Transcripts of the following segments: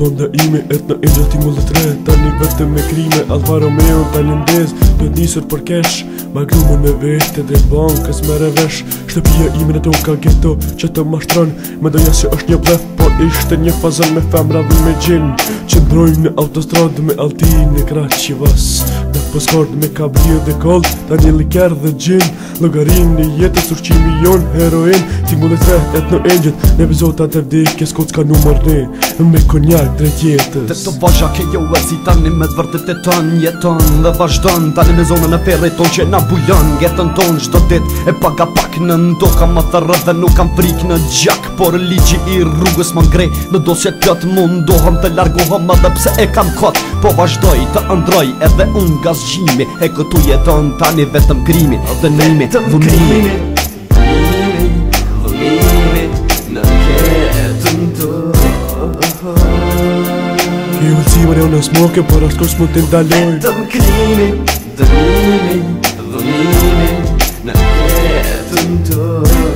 banda ime, etna e gjati mullet re. Tani vetëm me krime, Alfa Romeo tani ndez. Duhet nisur për kesh, ma glume me vete dhe bankës me revesh. Shtëpia ime në toka ghetto që të mashtron. Me doja se është një blef, po ishte një fazon me femra dhe me gjin. Që ndrojmë në autostradë me Altin e Kraqivas. Në poskard me kabrio dhe kolt, tani liker dhe gjin. Logarin në jetës urqimi jon, heroin. Ti mullet re, etno engjët, në epizodat e vdekjes kod s'ka numër ne. Me konjak drejt jetës. Dhe të vazha ke jo e si tani me të vërtet e ton jeton dhe vazhdon. Tani me zonën e ferre ton që na bujon. Getën ton shto dit e paga pak në ndo. Kam më thërë dhe nuk kam frik në gjak. Por ligji i rrugës më ngrej. Në dosje pjot mundohëm të largohëm edhe pse e kam kot. Po vazhdoj të ndroj edhe unë gazgjimi. E këtu jeton tani vetëm krimi. Dhe nëjmi, dhunimi. Ki ullësimër jo në smoke, por asë kërës mund të ndaloj. Vetëm krimi, dënimi, dhunimi, në jetën të.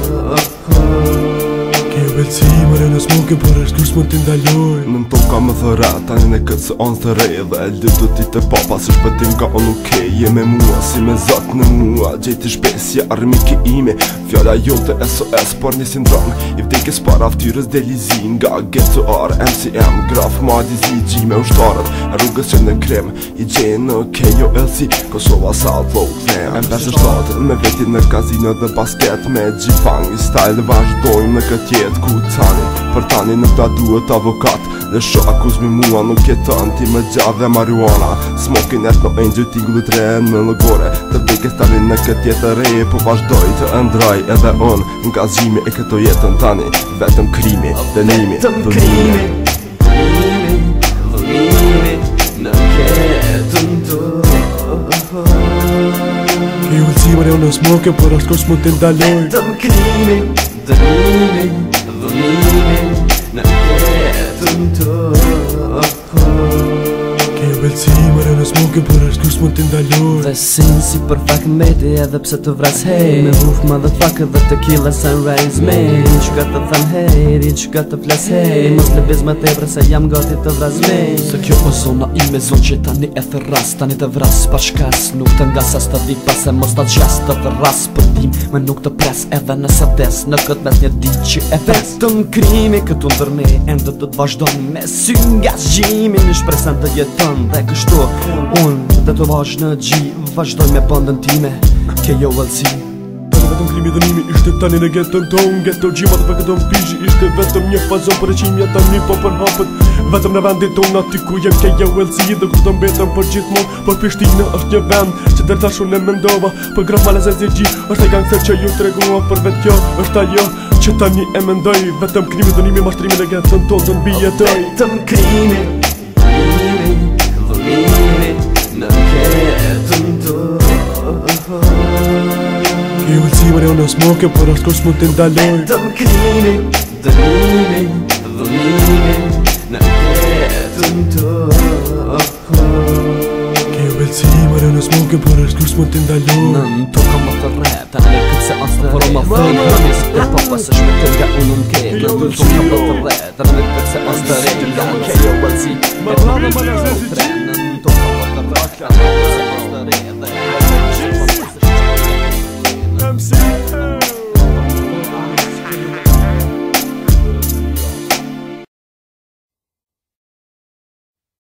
Ki ullësimër jo në smoke, por asë kërës mund të ndaloj. Në toka më thëra, tani në këtë se onë të rej. Dhe e lëtë ti të papa, si shpëtim ka onë okej. Je me mua, si me zot në mua. Gjeti shpesja, armiki ime. Fjalla jote SOS, por një sindrom. I vdekes para ftyrës delizin. Nga ghetto ar, MCM, graf, madizi, gjime ushtarët. Rrugës që në krem, i gjenë në KOLC. Kosova, South Low, Them M57. Me vetin në kazino dhe basket. Me gjifang, i style vazhdojmë në këtë jetë. Ku tani, për tani nuk ta duhet avokat. Dhe sho akuz me mua nuk jeton. Ti me gjavë dhe marijuana. Smokin etno engjë tingullit re në lëgore. Të vdekes tani në këtë jetë re. Po vazhdoj të ndraj edhe unë. Nga zgjimi e këto jetën tani. Vetëm krimi, dënimi, dhunimi. Dhunimi, në ketën të. Ki ullësimër jo në smoke, por asë kërës mund të ndaloj. Vetëm krimi, dënimi, dhunimi, në ketën të. Ki ullësimër jo në smoke, por asë kërës mund të ndaloj. Dhe sin si për fak meti edhe pse të vras hej. Me ruf motherfucker dhe tequila sunrise made. Rin që ka të than hej, rin që ka të flas hej. Mos le biz me tepre se jam gati të vras mej. Se kjo o zona ime zonë që tani e thëras. Tani të vras pa shkas, nuk të ngasas të vik. Pas e mos të gjas të thëras për tim. Me nuk të pres edhe nëse des. Në këtë mes një dit që e ves. Vetëm krimi këtu ndër ne. Ende të t'vazhdon me sy nga zgjimi. Në shpresen të jeton dhe kështu unë dhe të vazh në gji. Vazhdoj me bandën time KOLC. Tani vetëm krimi dënimi ishte tani në getën ton. Getto gjima dhe për këton pizhi ishte vetëm një fazon për e qimja tani po për hapët. Vetëm në vendin ton aty ku jem KOLC. Dhe ku të mbetëm për gjithmon. Por Prishtina është një vend që dërta shumë në mendova. Për graf maleze zirgji është e gangster që ju të regua. Për vetë kjo është ajo që tani e mendoj. Vetëm krimi dënimi mashtrimi në getën ton të nbijetoj. Vetëm krimi, dhunimi, në ketën të. Ki ullësimër jo në smoke, por asë kërës mund të ndaloj. Vetëm krimi, dënimi, dhunimi, në ketën të. Ki ullësimër jo në smoke, por asë kërës mund të ndaloj. Në toka më të re, ta në këtë se asë të re. Më thënë, në njësë të papa se shmetën nga unë në ke. Në toka më të re, ta në këtë se asë të re. Nga KOLC, me të në toka më të re. Në toka më të re, ta në këtë se asë të re. MC